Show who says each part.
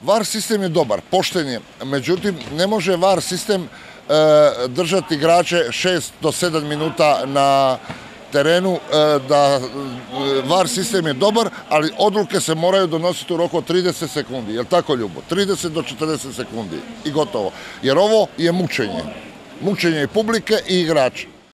Speaker 1: VAR sistem je dobar, pošten je, međutim ne može VAR sistem držati igrače 6 do 7 minuta na terenu, da VAR sistem je dobar, ali odluke se moraju donositi u roku od 30 sekundi. Jel' tako, Ljubo? 30 do 40 sekundi i gotovo. Jer ovo je mučenje. Mučenje i publike i igrača.